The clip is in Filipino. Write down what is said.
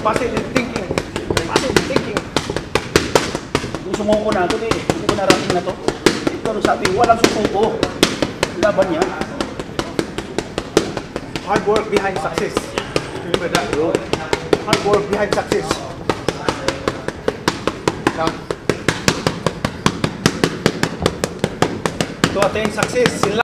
Positive thinking. Positive thinking. Yung sumuko na ito, hindi ko narating na to. Pero sabi, walang sumuko. Laban niya. Hard work behind success. Remember that, bro? Hard work behind success. To attain success,